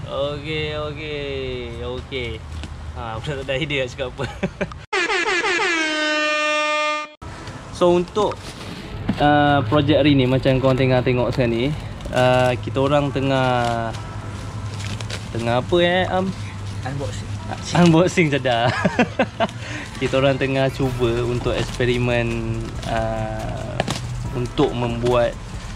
Okey. Aku dah tak ada idea nak cakap apa. So untuk projek hari ni macam korang tengok sekarang ni, kita orang tengah apa unboxing sedar. Kita orang tengah cuba untuk eksperimen untuk membuat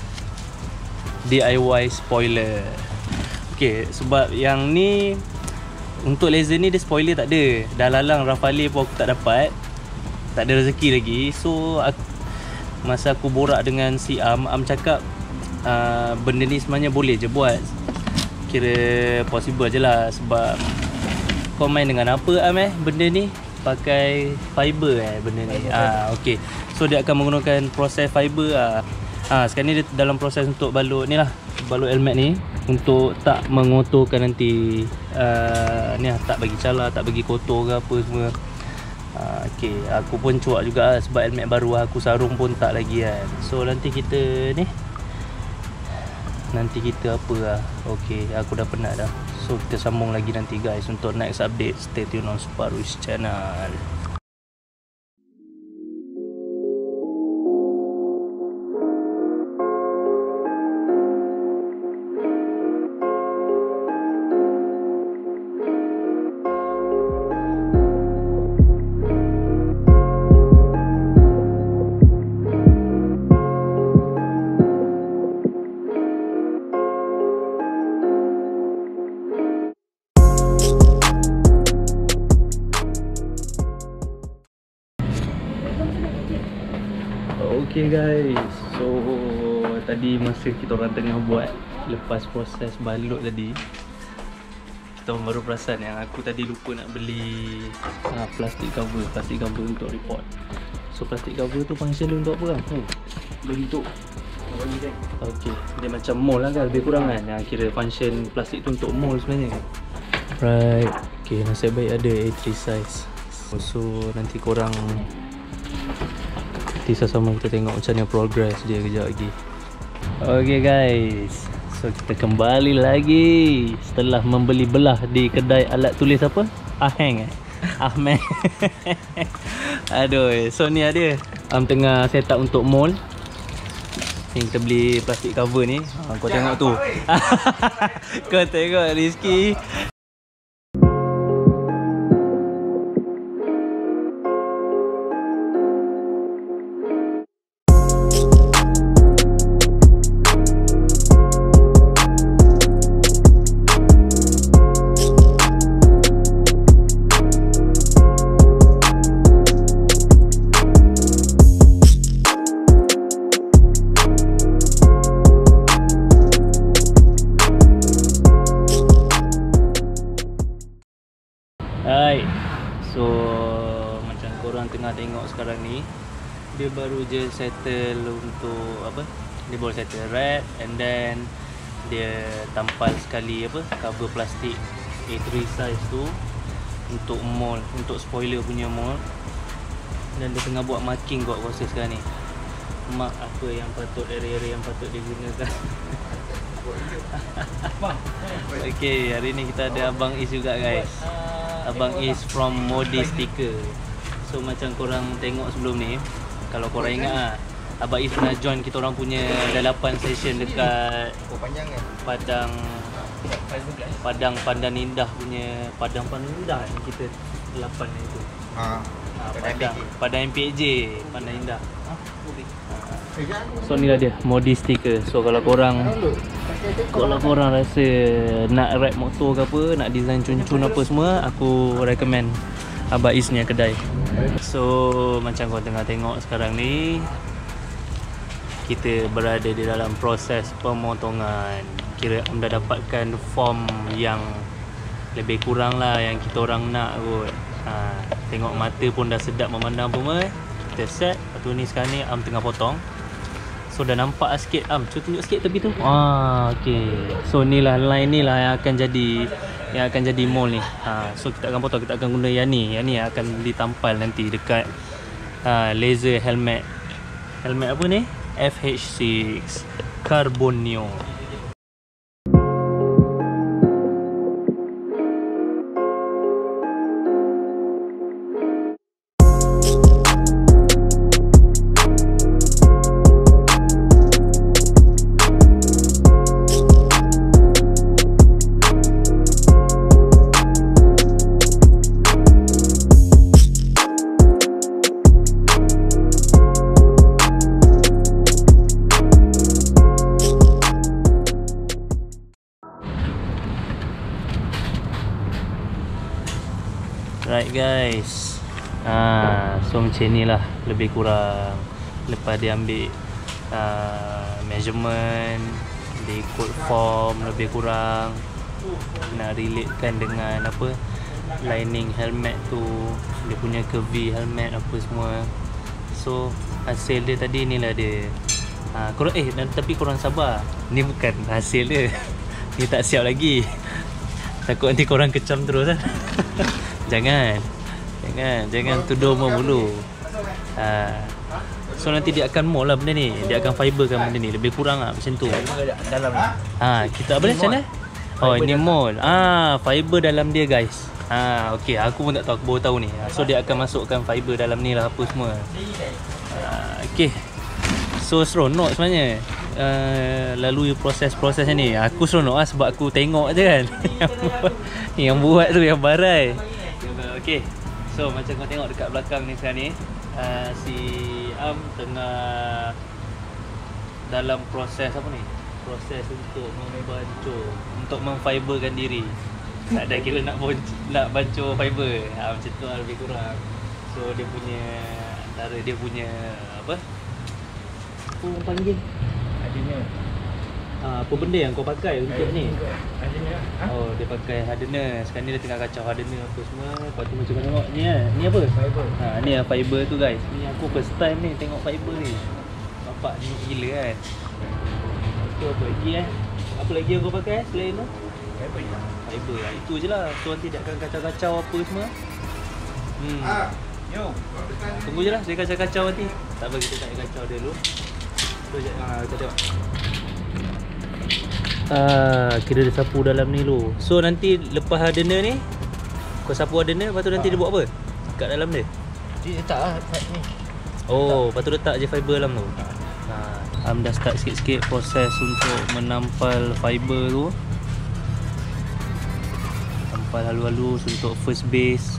DIY spoiler. Okay, sebab yang ni untuk laser ni dia spoiler tak ada. Dah lalang Rafale pun aku tak dapat. Tak ada rezeki lagi. So masa aku borak dengan si Am cakap benda ni sebenarnya boleh je buat. Kira possible je lah. Sebab kau main dengan apa benda ni? Pakai fiber benda ni. Okay. So dia akan menggunakan proses fiber sekarang ni dia dalam proses untuk balut ni lah. Balut helmet ni untuk tak mengotorkan nanti ni lah, tak bagi calar, tak bagi kotor ke apa semua. Okay, aku pun cuak juga lah, sebab helmet baru aku sarung pun tak lagi kan. So nanti kita apa lah. Okay, aku dah penat dah. So kita sambung lagi nanti guys untuk next update. Stay tune on Subaru's channel. Okay guys, so tadi masa kita orang tengah buat, lepas proses balut tadi, kita orang baru perasan yang aku tadi lupa nak beli plastic cover untuk report. So plastic cover tu function dia untuk apa kan? Bentuk okay, dia macam mold lah kan, lebih kurang kan. Kira function plastik tu untuk mold sebenarnya kan. Right, okay, nasib baik ada A3 size. So nanti korang sama kita tengok macam mana progress dia kejap lagi. Okay guys, so kita kembali lagi setelah membeli belah di kedai alat tulis apa? Aheng Ahmed. Aduh, so ni ada tengah set up untuk mold. Ni kita beli plastic cover ni. Kau tengok tu. Kau tengok Rizky. Hai. So macam korang tengah tengok sekarang ni, dia baru je settle untuk apa? Dia baru settle wrap and then dia tampal sekali cover plastik A3 size tu untuk mold, untuk spoiler punya mold. Dan dia tengah buat marking kat kuasa sekarang ni. Mark apa yang patut, area-area yang patut digunakan. Okay, hari ni kita ada Abang Is juga guys. Abang Is from Modi Sticker. So macam korang tengok sebelum ni, kalau korang ingat Abang Is pernah join kita orang punya dalapan session dekat Padang Pandan Indah punya, Padang Pandan Indah kita dalapan itu. Padang MPJ Pandan Indah. So ni lah dia Modi Sticker. So kalau korang rasa nak wrap motor ke apa, nak design cun-cun apa semua, aku recommend Abang Is ni kedai. So macam korang tengah tengok sekarang ni, kita berada di dalam proses pemotongan. Kira dah dapatkan form yang lebih kurang lah yang kita orang nak kot. Tengok mata pun dah sedap memandang pun. Kita set. Lepas tu ni sekarang ni Am tengah potong. So dah nampak sikit Am, cuba tunjuk sikit tepi tu. Okay. So ni lah line ni lah yang akan jadi mold ni. So kita akan potong, kita akan guna yang ni akan ditampal nanti dekat laser helmet. Helmet apa ni? FH6 Carbonio. Right guys, so macam ni lah lebih kurang. Lepas dia ambil measurement, dia ikut form lebih kurang, nak relatekan dengan apa, lining helmet tu, dia punya curvy helmet apa semua. So hasil dia tadi ni lah dia. Tapi korang sabar, ni bukan hasil dia. Ni tak siap lagi. Takut nanti korang kecam terus lah. Jangan tuduh dulu. So nanti dia akan mold lah benda ni. Dia akan fiberkan benda ni. Lebih kurang lah macam tu. Dalam kita apa macam mana? Oh ini mold. Fiber dalam dia guys. Okay, aku pun tak tahu, aku baru tahu ni. So dia akan masukkan fiber dalam ni lah apa semua. Okay, so seronok sebenarnya lalui proses-proses ni. Aku seronok lah sebab aku tengok je kan. Yang buat tu yang barai. Okay, so macam kau tengok dekat belakang ni sekarang ni, si Am tengah dalam proses apa ni? Proses untuk membancur, untuk memfiberkan diri. Tak ada kira nak bancur fiber. Macam tu lah lebih kurang. So dia punya, antara dia punya apa? Apa orang panggil? Adanya. Apa benda yang kau pakai untuk ni? Adanya. Oh, dia pakai hardener. Sekarang ni dia tengah kacau hardener apa semua. Lepas tu macam kau tengok ni lah. Ni apa? Fiber. Ni lah fiber tu guys. Ni aku first time ni tengok fiber ni. Nampak ni gila kan. Tu apa lagi Apa lagi yang kau pakai selain tu? Fiber lah. Itu je lah. So nanti dia akan kacau-kacau apa semua. Yo. Tunggu je lah dia kacau-kacau nanti. Tak apa, kita tak kacau dia dulu. So kita tengok. Kira dia sapu dalam ni dulu. So nanti lepas hardener ni, kau sapu hardener, lepas tu nanti dia buat apa? Kat dalam dia? Dia letak lah ni. Oh, lepas tu letak je fiber dalam tu. Am dah start sikit-sikit proses untuk menampal fiber tu. Tampal halus-halus untuk first base.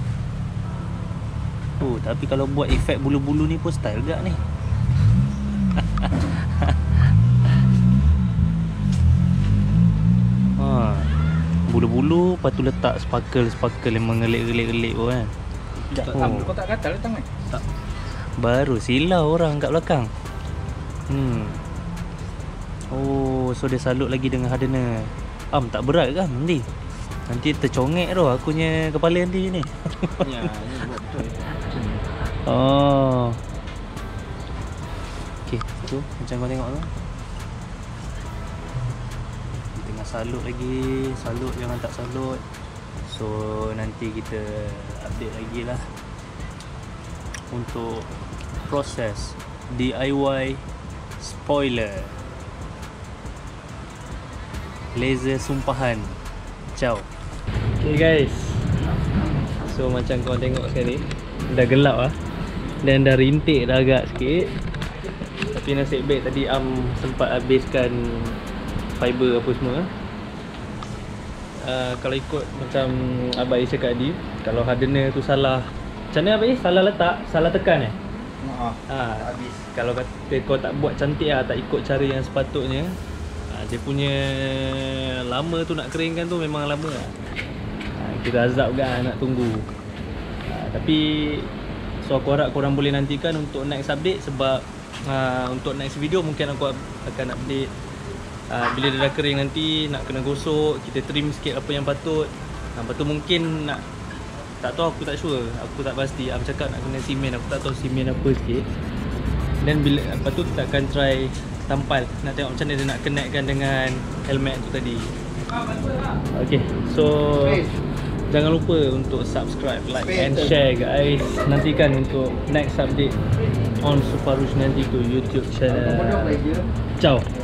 Tapi kalau buat efek bulu-bulu ni pun style gak ni. Bulu-bulu, lepas tu letak sparkle yang mengelik-gelik pun kan. Kau tak gatal tangan? Tak. Baru silau orang kat belakang. So dia salut lagi dengan hardener. Tak berat kan nanti? Nanti tercongek tu aku punya kepala nanti ni. Ya, ni buat betul. Okay, tu macam kau tengok tu. Dia tengah salut lagi. Salut jangan tak salut. So nanti kita update lagi lah untuk proses DIY spoiler laser sumpahan. Ciao. Okay guys, so macam kau tengok sekarang ni dah gelap lah dan dah rintik dah agak sikit. Tapi nasib baik tadi Am sempat habiskan fiber apa semua. Kalau ikut macam Abang Is cakap tadi, kalau hardener tu salah, macam mana Abang Is? Salah letak, salah tekan Habis. Kalau kata kau tak buat cantik lah, tak ikut cara yang sepatutnya, dia punya lama tu nak keringkan tu memang lama lah. Kita azab kan nak tunggu. Tapi so aku harap korang boleh nantikan untuk next update. Sebab untuk next video mungkin aku akan update bila dia dah kering nanti, nak kena gosok, kita trim sikit apa yang patut. Lepas tu mungkin nak, tak tahu, aku tak sure, aku tak pasti. Am cakap nak kena simen, aku tak tahu simen apa sikit. Dan bila lepas tu kita akan try tampal, nak tengok macam mana dia nak connectkan dengan helmet tu tadi. Okay, so jangan lupa untuk subscribe, like and share guys. Nantikan untuk next update on Suparush nanti tu YouTube channel. Ciao.